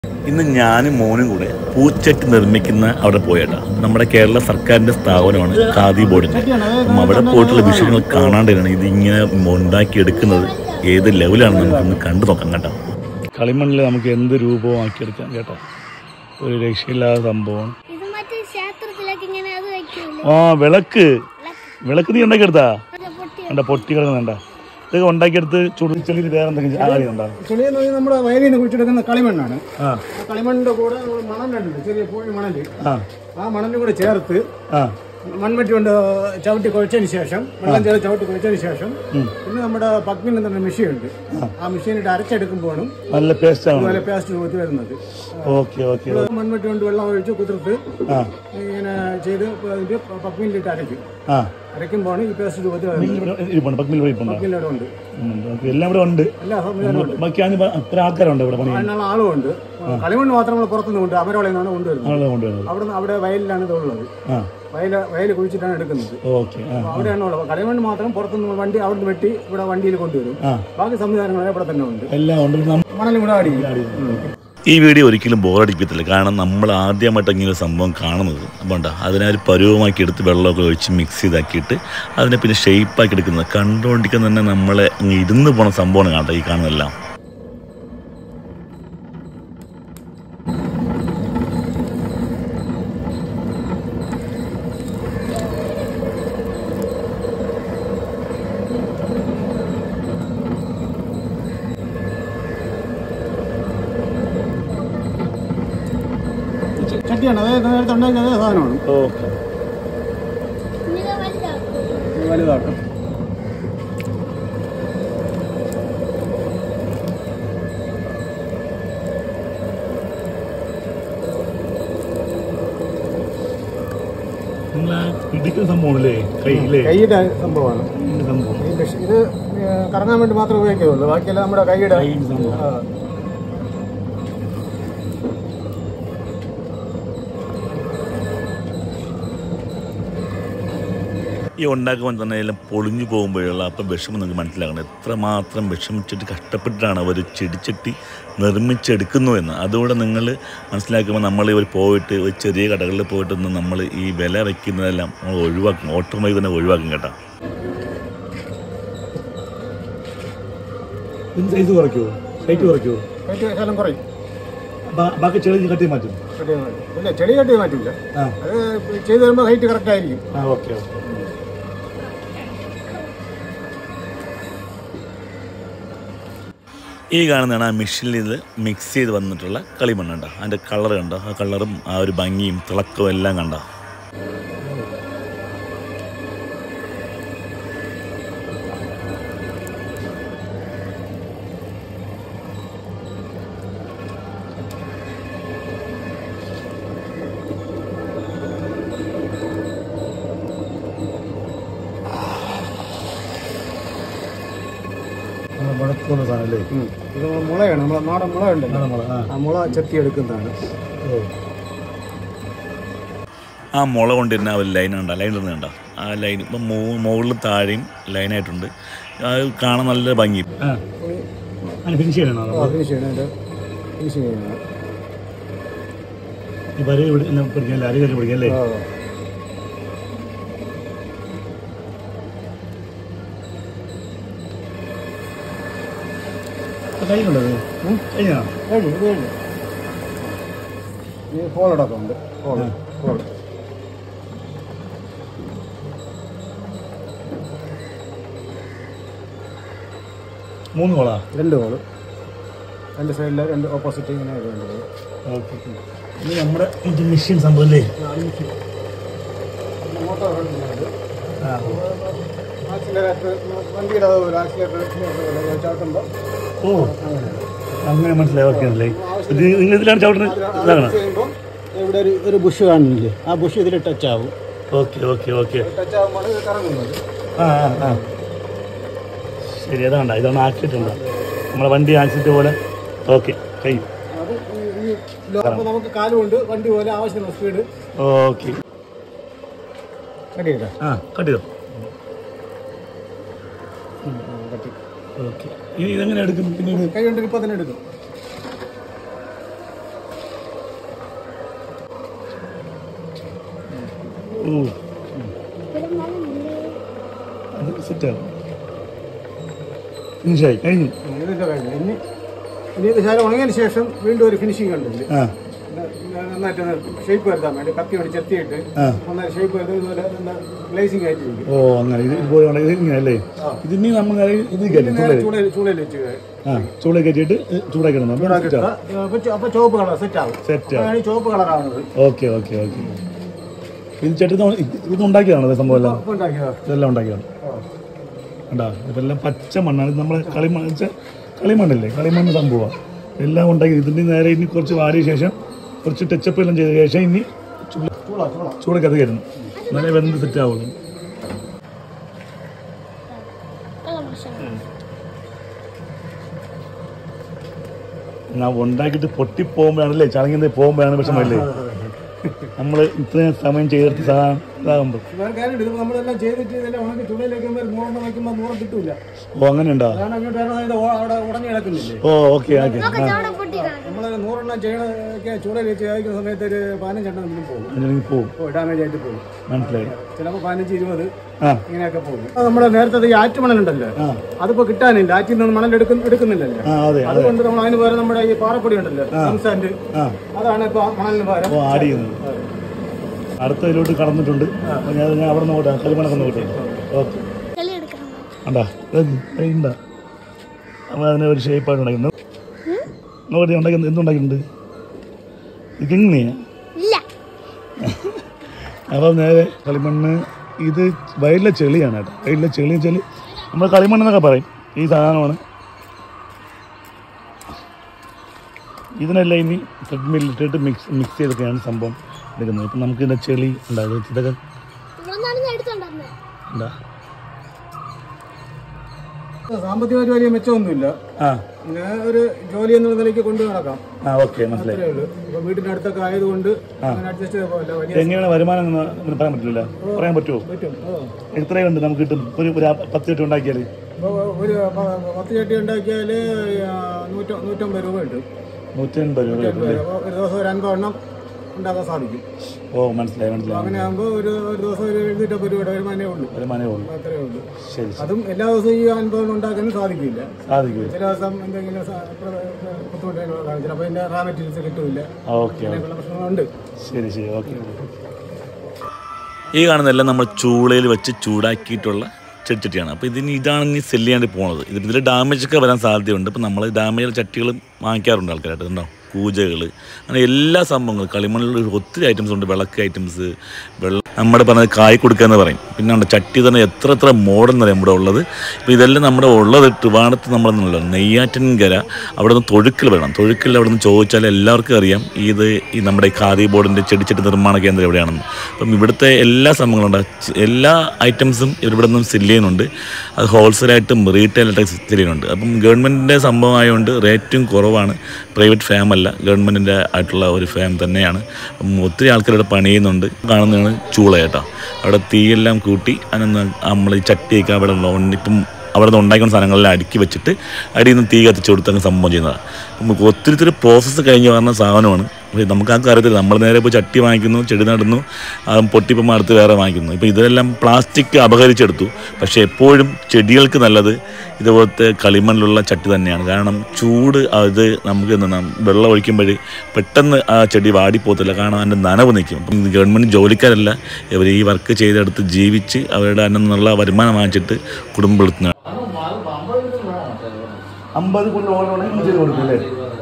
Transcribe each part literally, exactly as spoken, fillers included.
ഇന്ന് ഞാനും മോനും കൂടെ പൂച്ചട്ടി നിർമ്മിക്കുന്ന അവിടെ പോയേട്ടാ. നമ്മുടെ കേരള സർക്കാരിൻ്റെ സ്ഥാപനമാണ് ഖാദി ബോർഡിൻ്റെ. അപ്പം അവിടെ പോയിട്ടുള്ള വിഷയങ്ങൾ കാണാണ്ടാണ് ഇതിങ്ങനെ ഉണ്ടാക്കിയെടുക്കുന്നത്. ഏത് ലെവലാണെന്ന് നമുക്കൊന്ന് കണ്ടു നോക്കാം കേട്ടോ. കളിമണ്ണിൽ നമുക്ക് എന്ത് രൂപവും ആക്കിയെടുക്കാം കേട്ടോ. ഒരു രക്ഷയില്ലാത്ത സംഭവമാണ്. ആ വിളക്ക് വിളക്ക് നീ ഉണ്ടാക്കിയെടുത്താ കണ്ട പൊട്ടി കിടക്കുന്നുണ്ട. ഇതൊക്കെ ഉണ്ടാക്കിയെടുത്ത് ചുടു ചെളിയിൽ വേറെ എന്തെങ്കിലും ആദ്യമുണ്ടാകും. ചെളി എന്ന് പറഞ്ഞാൽ നമ്മുടെ വയലിൽ നിന്ന് കുഴിച്ചെടുക്കുന്ന കളിമണ്ണാണ്. ആ കളിമണ്ണിന്റെ കൂടെ മണലുണ്ട്, ചെറിയ പൂഴി മണല്. ആ മണലിൽ കൂടെ ചേർത്ത് മൺവെട്ടി കൊണ്ട് ചവിട്ടി കുഴച്ചതിന് ശേഷം വെള്ളം ചേർത്ത് ചവിട്ടി കുഴച്ചതിന് ശേഷം പിന്നെ നമ്മുടെ പക്മിൻ എന്ന് പറഞ്ഞ മെഷീൻ ഉണ്ട്. ആ മെഷീനിട്ട് അരച്ചെടുക്കുമ്പോഴും നല്ല പേസ്റ്റ് നല്ല പേസ്റ്റ് രൂപത്തിൽ വരുന്നത്. മൺവെട്ടി കൊണ്ട് വെള്ളം ഒഴിച്ച് കുതിർത്ത് ഇങ്ങനെ ചെയ്ത് പക്മിനിലിട്ട് അരയ്ക്കും. അരയ്ക്കുമ്പോഴാണ് ഈ പേസ്റ്റ് രൂപത്തിൽ ആളും ഉണ്ട്. കളിമണ്ണ് മാത്രം നമ്മൾ പുറത്തുനിന്ന് കൊണ്ട് അമരോളയിൽ നിന്നാണ് കൊണ്ടുവരുന്നത്. അവിടെ അവിടെ വയലിലാണ് ഇതുള്ളത്. വയൽ വയൽ കുഴിച്ചിട്ടാണ് എടുക്കുന്നത്. അവിടെയാണ് ഉള്ളത്. കളിമണ്ണ് മാത്രം പുറത്തുനിന്ന് വണ്ടി അവിടെ വെട്ടി ഇവിടെ വണ്ടിയിൽ കൊണ്ടുവരും. ബാക്കി സംവിധാനങ്ങളെല്ലാം ഇവിടെ തന്നെ ഉണ്ട്. മണലും കൂടെ ആടി. ഈ വീഡിയോ ഒരിക്കലും ബോറടിക്കത്തില്ല. കാരണം നമ്മൾ ആദ്യമായിട്ട് ഇങ്ങനെ ഒരു സംഭവം കാണുന്നത്. അപ്പോൾ ഉണ്ടാ അതിനൊരു പരുവമാക്കി എടുത്ത് വെള്ളമൊക്കെ ഒഴിച്ച് മിക്സ് ചെയ്താക്കിയിട്ട് അതിനെ പിന്നെ ഷേപ്പാക്കി എടുക്കുന്നത് കണ്ടുകൊണ്ടിരിക്കുന്ന തന്നെ നമ്മളെ ഇരുന്ന് പോണ സംഭവമാണ് കാണട്ടെ ഈ കാണുന്നതെല്ലാം. ചട്ടിയാണ്, അതായത് നേരത്തെ ഉണ്ടാക്കിയ അതേ സാധനമാണ്. വലുതാക്കും. കൈയുടെ സംഭവമാണ് ഇത്. കറങ്ങാൻ വേണ്ടി മാത്രമേ ഉപയോഗിക്കുള്ളൂ, ബാക്കിയെല്ലാം നമ്മുടെ കൈയുടെ. ഈ ഉണ്ടാക്കുമ്പോൾ തന്നെ എല്ലാം പൊളിഞ്ഞു പോകുമ്പോഴുള്ള അപ്പം വിഷമം നിങ്ങൾക്ക് മനസ്സിലാക്കണം. എത്രമാത്രം വിഷമിച്ചിട്ട് കഷ്ടപ്പെട്ടിട്ടാണ് അവർ ചെടിച്ചട്ടി നിർമ്മിച്ചെടുക്കുന്നു എന്ന്. അതുകൂടെ നിങ്ങൾ മനസ്സിലാക്കുമ്പോൾ നമ്മൾ ഇവർ പോയിട്ട് ഒരു ചെറിയ കടകളിൽ പോയിട്ടൊന്ന് നമ്മൾ ഈ വില വയ്ക്കുന്നതെല്ലാം നമ്മൾ ഒഴിവാക്കും, ഓട്ടോമാറ്റിക് തന്നെ ഒഴിവാക്കും കേട്ടോ. സൈസ് കുറയ്ക്കുമോ? ഹൈറ്റ് കുറയ്ക്കുമോ? ഹൈറ്റ് കുറയും. ബാക്കി ചെളി കട്ടി മാറ്റും. ഇല്ല, ചെളി കട്ടി മാറ്റില്ല. അത് ചെയ്ത് വരുമ്പോൾ ഹൈറ്റ് കറക്റ്റ് ആയിരിക്കും. Okay okay. ഈ കാണുന്നതാണ് ആ മെഷീനിൽ ഇത് മിക്സ് ചെയ്ത് വന്നിട്ടുള്ള കളിമണ്ണുണ്ടോ. അതിൻ്റെ കളർ കണ്ടോ, ആ കളറും ആ ഒരു ഭംഗിയും തിളക്കവും എല്ലാം കണ്ടോ. ഇത് മുളയാണ്, നമ്മളെ നാടൻ മുള ഉണ്ടല്ലോ, ആ മുള ചെത്തി എടുക്കുന്നതാണ്. ആ മുള കൊണ്ടിരുന്ന ഒരു ലൈൻ ഉണ്ടോ, ലൈൻ ഇടുന്നുണ്ടോ, ആ ലൈൻ ഇപ്പം മുകളിലും താഴെയും ലൈനായിട്ടുണ്ട്. അത് കാണാൻ നല്ല ഭംഗി. ഹോളടക്കമുണ്ട്. ഹോള് ഹോള് മൂന്ന് ഹോളാ? രണ്ട് ഹോള്, രണ്ട് സൈഡിലെ രണ്ട് ഓപ്പോസിറ്റ് ഇങ്ങനെ വേണ്ടത്. ഓക്കെ. ഇത് നമ്മുടെ മെഷീൻ സംഭവം അല്ലേ? മോട്ടോർ ആക്സിലേറ്റർ, വണ്ടിയുടെ ആക്സിലേറ്റർ ചവിട്ടുമ്പോൾ. ഓ അങ്ങനെ മനസ്സിലായി. ഓക്കെ അല്ലേ? നിങ്ങൾ ഇതിലാണ് ചവിട്ടുന്നത്? ഇവിടെ ഒരു ഒരു ബുഷ് കാണുന്നില്ലേ, ആ ബുഷ് ഇതിൽ ടച്ച് ആവും. Okay okay okay. ടച്ച് ആകുമ്പോൾ ഇത് കറങ്ങുന്നത്. ആ ആ ശരി, അതാണ്ട ഇതാണ് ആക്സിഡന്റ്, നമ്മളെ വണ്ടി ആക്സിഡന്റ് പോലെ. ഓക്കെ, കഴിയും. അത് നമുക്ക് കാലുകൊണ്ട് വണ്ടി പോലെ ആവശ്യമുള്ള സ്പീഡ്. ഓക്കെ, കട്ട് ചെയ്തോ? ആ കട്ട് ചെയ്തോ. ഓക്കെ, ഇനി ഇതെങ്ങനെ എടുക്കും? പിന്നെ കൈ കൊണ്ട് ഇപ്പം തന്നെ എടുക്കും. ഓ അത് സെറ്റാകും. ഫിനിഷായി കഴിഞ്ഞു. ഇതിന്റെ കഴിഞ്ഞു. ഇനി ഇനി ഇത് ശാലം ഉണങ്ങിയതിന് ശേഷം വീണ്ടും ഒരു ഫിനിഷിംഗ് കണ്ടില്ല. ആ നന്നായിട്ട് ഷേപ്പ് വരുത്താൻ വേണ്ടി കത്തി കൊണ്ട് ചെത്തിയിട്ട് നന്നായി ഷേപ്പ് വരുന്നത് ഇതുപോലെ ഗ്ലേസിംഗ് ആയിട്ടിരിക്കും. ഓ അങ്ങനെ ഇത് ഇതുപോലെ ഇത് ഇങ്ങനെ അല്ലേ? ഇതിനി നമ്മൾ ഇത് കയറ്റും ചൂളയിൽ ചൂളയിൽ വെച്ച് ആ ചൂളയിൽ കയറ്റിയിട്ട് ചൂടാക്കി ഇടണം. അപ്പൊ ചുവപ്പ് കളർ സെറ്റ് ആവും. സെറ്റ് അതാണ് ചുവപ്പ് കളർ ആവുന്നത്. Okay okay okay. ഇത് ചേട്ടൻ ഇത് ഉണ്ടാക്കിയതാണോ സംഭവം എല്ലാം? ഇതെല്ലാം ഉണ്ടാക്കിയതാണ്. കണ്ടാ ഇതെല്ലാം പച്ച മണ്ണാണ്. ഇത് നമ്മളെ കളിമണ്ണ് വെച്ചാൽ കളിമണ്ണല്ലേ, കളിമണ്ണ് സംഭവമാണ്. എല്ലാം ഉണ്ടാക്കി ഇതിൻ്റെ നേരെ ഇനി കുറച്ച് വാരിയ ശേഷം കുറച്ച് ടച്ചപ്പ് എല്ലാം ചെയ്ത ശേഷം ഇനി ചൂടക്കത് കയറ്റണം. നല്ല വെന്ത് സെറ്റ് ആവുള്ളൂ. ഞാൻ ഉണ്ടാക്കിയിട്ട് പൊട്ടിപ്പോകുമ്പോഴാണല്ലേ ചടങ്ങിൽ പോകുമ്പോഴാണ് വിഷമല്ലേ? നമ്മൾ ഇത്രയും സമയം ചെയ്തെടുത്ത് ഇതാകുമ്പോൾ നമ്മളെല്ലാം ചെയ്തിട്ട് ഉണക്കി ചൂടയിലേക്ക് നൂറെണ്ണം വയ്ക്കുമ്പോൾ നൂറ് കിട്ടൂല. ഓ അങ്ങനെ ഉണ്ടോ? അവിടെ ഉടഞ്ഞു കിടക്കുന്നില്ലേ? ഓ ഓക്കെ ഓക്കെ. നമ്മള് നൂറെണ്ണം ചെയ്യണ ചൂടയിൽ വെച്ച് കഴിക്കുന്ന സമയത്ത് ഒരു പതിനഞ്ചെണ്ണം നമുക്ക് പോകും പോകും ഡാമേജ് ആയിട്ട് പോകും. മനസ്സിലായി. ചിലപ്പോ പതിനഞ്ച് ഇരുപത് ഇങ്ങനെയൊക്കെ പോകും. നമ്മുടെ നേരത്തെ ഈ ആറ്റുമണലുണ്ടല്ലോ, അതിപ്പോ കിട്ടാനില്ല. ആറ്റിൽ നിന്ന് മണൽ എടുക്കുന്നില്ലല്ലോ. അതുകൊണ്ട് നമ്മൾ അതിന് പകരം നമ്മുടെ ഈ പാറപ്പൊടി ഉണ്ടല്ലോ, സംസാൻഡ്, അതാണ് ഇപ്പൊ മണലിന് പകരം ആഡ് ചെയ്യുന്നത്. അടുത്ത ഇതിലോട്ട് കടന്നിട്ടുണ്ട്. ഞാൻ ഞാൻ അവിടെ നോക്കട്ടെ, കളിമണ്ണൊക്കെ നോക്കട്ടെ. ഓക്കെ ഉണ്ടാ ഉണ്ടാ നമ്മൾ അതിനെ ഒരു ഷേപ്പായിട്ട് ഉണ്ടാക്കുന്നത് നോക്കട്ടെ. ഉണ്ടാക്കി എന്തുണ്ടാക്കിയിട്ടുണ്ട്? ഇതെങ്ങനെയാ? അപ്പം നേരെ കളിമണ്ണ്. ഇത് വയലിലെ ചെളിയാണ് കേട്ടോ. വയലിലെ ചെളി വെച്ചാൽ നമ്മൾ കളിമണ്ണെന്നൊക്കെ പറയും. ഈ സാധനമാണ്. ഇതിനെല്ലാം ഇനി ത്രെഡ്മില്ലിട്ടിട്ട് മിക്സ് മിക്സ് ചെയ്തൊക്കെയാണ് സംഭവം എടുക്കുന്നത്. ഇപ്പം നമുക്ക് ഇതിൻ്റെ ചെളി ഉണ്ടാകും. ഇതൊക്കെ എന്താ സാമ്പത്തികമായിട്ട് വലിയ മെച്ചമൊന്നുമില്ല. പിന്നെ ഒരു ജോലി എന്നുള്ള നിലയ്ക്ക് കൊണ്ടു നടക്കാം. വീട്ടിന്റെ അടുത്തൊക്കെ ആയതുകൊണ്ട് അഡ്ജസ്റ്റ് ചെയ്ത പോലെ. എങ്ങനെയാണ് വരുമാനം എന്ന് പറയാൻ പറ്റില്ല. പറയാൻ പറ്റുമോ? എത്രയുണ്ട് നമുക്ക് കിട്ടും? ഒരു പത്ത് ചട്ടി ഉണ്ടാക്കിയാൽ ഒരു പത്ത് ചട്ടി ഉണ്ടാക്കിയാൽ നൂറ്റമ്പത് രൂപ കിട്ടും. നൂറ്റൻപത് രൂപ ഒരു ദിവസം ഒരു അൻപതെണ്ണം ഉണ്ടാക്കാൻ സാധിക്കും. ഓ മനസ്സിലായി മനസ്സിലായി. അങ്ങനെ ആകുമ്പോൾ ഒരു ഒരു ദിവസം ഒരു എഴുന്നൂറ്റമ്പത് രൂപയുടെ വരുമാനമേ ഉള്ളൂ. വരുമാനമേ ഉള്ളൂ. അത്രേ ഉള്ളൂ. ശരി. അതും എല്ലാ ദിവസവും ഈ അൻപതെണ്ണം ഉണ്ടാക്കാനും സാധിക്കില്ല. സാധിക്കില്ല. ചില ദിവസം എന്തെങ്കിലും ബുദ്ധിമുട്ടുകൾ കാണും. ചിലപ്പോൾ ഇതിന്റെ റാ മെറ്റീരിയൽസ് കിട്ടില്ല. ഓക്കെ പ്രശ്നങ്ങളുണ്ട്. ശരി ശരി ഓക്കെ. ഈ കാണുന്നതെല്ലാം നമ്മൾ ചൂളയിൽ വെച്ച് ചൂടാക്കിയിട്ടുള്ള ചെടിച്ചട്ടിയാണ്. അപ്പോൾ ഇതിന് ഇതാണ് ഇനി സെല്ല് ചെയ്യാണ്ട് പോകുന്നത്. ഇത് ഇതിൽ ഡാമേജൊക്കെ വരാൻ സാധ്യതയുണ്ട്. ഇപ്പോൾ നമ്മൾ ഡാമേജ് ചട്ടികൾ വാങ്ങിക്കാറുണ്ട് ആൾക്കാരായിട്ട്. ഉണ്ടോ കൂജകൾ, അങ്ങനെ എല്ലാ സംഭവങ്ങളും കളിമണ്ണിൽ ഒത്തിരി ഐറ്റംസ് ഉണ്ട്. വിളക്ക് ഐറ്റംസ്, വെള്ളം നമ്മുടെ പറഞ്ഞത് കായ് കൊടുക്കുക എന്ന് പറയും. പിന്നെ ഉണ്ട് ചട്ടി തന്നെ എത്ര എത്ര മോഡൽ എന്നറിയാം ഇവിടെ ഉള്ളത്. ഇപ്പോൾ ഇതെല്ലാം നമ്മുടെ ഉള്ളത് ട്രിവാണത്ത് നമ്മളെന്നുള്ള നെയ്യാറ്റിൻകര അവിടെ നിന്ന് തൊഴുക്കൽ വേണം. തൊഴുക്കൽ അവിടെ നിന്ന് ചോദിച്ചാൽ എല്ലാവർക്കും അറിയാം ഇത് ഈ നമ്മുടെ ഖാദി ബോർഡിൻ്റെ ചെടിച്ചട്ടി നിർമ്മാണ കേന്ദ്രം എവിടെയാണെന്ന്. അപ്പം ഇവിടുത്തെ എല്ലാ സംഭവങ്ങളുണ്ട്. എല്ലാ ഐറ്റംസും ഇവിടെ നിന്നും സെല്ല് ചെയ്യുന്നുണ്ട്. അത് ഹോൾസെയിലായിട്ടും റീറ്റെയിലായിട്ടും സെല്ല് ചെയ്യുന്നുണ്ട്. അപ്പം ഗവൺമെൻറ്റിൻ്റെ സംഭവമായതുകൊണ്ട് റേറ്റും കുറവാണ്. പ്രൈവറ്റ് ഫാം അല്ല, ഗവൺമെൻറ്റിൻ്റെ ആയിട്ടുള്ള ഒരു ഫാം തന്നെയാണ്. ഒത്തിരി ആൾക്കാരുടെ പണി ചെയ്യുന്നുണ്ട്. കാണുന്നതാണ് ചൂള കേട്ടോ. അവിടെ തീയെല്ലാം കൂട്ടി അതിനൊന്ന് നമ്മൾ ഈ ചട്ടിയൊക്കെ അവിടെ ഇപ്പം അവിടെ നിന്ന് ഉണ്ടാക്കുന്ന സാധനങ്ങളെല്ലാം അടുക്കി വെച്ചിട്ട് അടിയിൽ നിന്ന് തീ കത്തിച്ച് കൊടുത്തങ്ങ് സംഭവം ചെയ്യുന്നതാണ്. നമുക്ക് ഒത്തിരി ഒത്തിരി പ്രോസസ്സ് കഴിഞ്ഞ് വരുന്ന സാധനമാണ്. നമുക്ക് ആർക്കും അറിയത്തില്ല. നമ്മൾ നേരെ ഇപ്പോൾ ചട്ടി വാങ്ങിക്കുന്നു, ചെടി നടുന്നു, പൊട്ടിപ്പം അടുത്ത് വേറെ വാങ്ങിക്കുന്നു. ഇപ്പോൾ ഇതെല്ലാം പ്ലാസ്റ്റിക് അപഹരിച്ചെടുത്തു. പക്ഷേ എപ്പോഴും ചെടികൾക്ക് നല്ലത് ഇതുപോലത്തെ കളിമണ്ണിലുള്ള ചട്ടി തന്നെയാണ്. കാരണം ചൂട് അത് നമുക്ക് എന്താണ് വെള്ളം ഒഴിക്കുമ്പോൾ പെട്ടെന്ന് ആ ചെടി വാടിപ്പോകത്തില്ല. കാരണം അതിൻ്റെ നനവ് നിൽക്കും. അപ്പം ഗവൺമെൻറ് ജോലിക്കാരല്ല, ഇവർ ഈ വർക്ക് ചെയ്തെടുത്ത് ജീവിച്ച് അവരുടെ അതിൽ നിന്നുള്ള വരുമാനം വാങ്ങിച്ചിട്ട് കുടുംബം വളർത്തുന്നതാണ്. അമ്പത് കൊണ്ട് ഓർഡർ കൊടുക്കില്ലേ?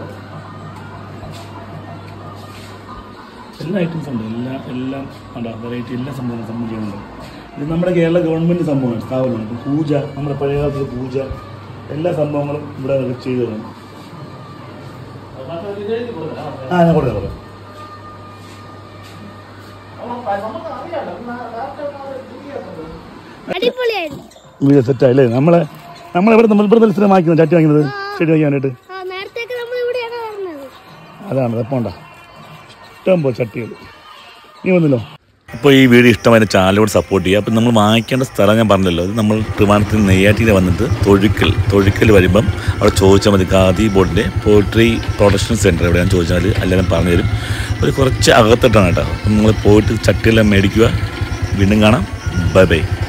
എല്ലാ ഐറ്റംസും ഉണ്ട്. എല്ലാ എല്ലാം ഉണ്ട്. വെറൈറ്റി എല്ലാ സംഭവങ്ങളും സംഭവം ചെയ്യുന്നുണ്ട്. ഇത് നമ്മുടെ കേരള ഗവൺമെൻറ് സംഭവമാണ്, സ്ഥാപനമാണ്. പൂജ, നമ്മുടെ പഴയകാലത്തെ പൂജ, എല്ലാ സംഭവങ്ങളും ഇവിടെ ചെയ്തു തരുന്നു. ആ ഞാൻ കൊടുക്കാം കൊടുക്കാം. വീട് സെറ്റായില്ലേ? നമ്മളെ നമ്മളെവിടെ നമ്മൾ ഇവിടെ സ്ഥലം വാങ്ങിക്കുന്നത് ചട്ടി വാങ്ങിക്കുന്നത് ചെടി വാങ്ങിക്കാൻ വേണ്ടിയിട്ട്. അതാണ് എപ്പോണ്ടാ ഇഷ്ടം പോലെ ചട്ടികൾ. നീ വന്നല്ലോ. അപ്പോൾ ഈ വീഡിയോ ഇഷ്ടമായ ചാനലോട് സപ്പോർട്ട് ചെയ്യുക. അപ്പോൾ നമ്മൾ വാങ്ങിക്കേണ്ട സ്ഥലം ഞാൻ പറഞ്ഞല്ലോ, അത് നമ്മൾ ട്രിവാൻഡ്രത്തിൽ നെയ്യാറ്റിൽ വന്നിട്ട് തൊഴുക്കൽ തൊഴുക്കൽ വരുമ്പം അവിടെ ചോദിച്ചാൽ മതി. ഖാദി ബോർഡിൻ്റെ പോൾട്രി പ്രൊഡക്ഷൻ സെൻറ്റർ എവിടെയാണെന്ന് ചോദിച്ചാൽ എല്ലാവരും പറഞ്ഞു തരും. ഒരു കുറച്ച് അകത്തിട്ടാണ് കേട്ടോ. അപ്പം നിങ്ങൾ പോയിട്ട് ചട്ടിയെല്ലാം മേടിക്കുക, വീണ്ടും കാണാം. Bye by.